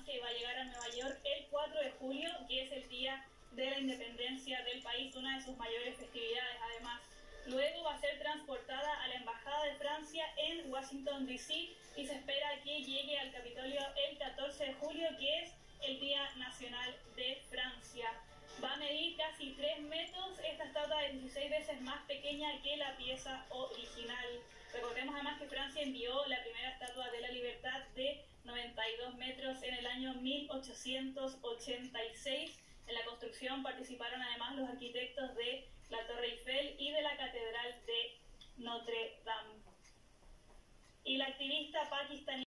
Francia y va a llegar a Nueva York el 4 de julio, que es el día de la independencia del país, una de sus mayores festividades además. Luego va a ser transportada a la Embajada de Francia en Washington, D.C. y se espera que llegue al Capitolio el 14 de julio, que es el Día Nacional de Francia. Va a medir casi 3 metros, esta estatua es 16 veces más pequeña que la pieza original. Recordemos además que Francia envió la primera estatua de la libertad de 92 metros en el año 1886. En la construcción participaron además los arquitectos de la Torre Eiffel y de la Catedral de Notre Dame. Y la activista pakistaní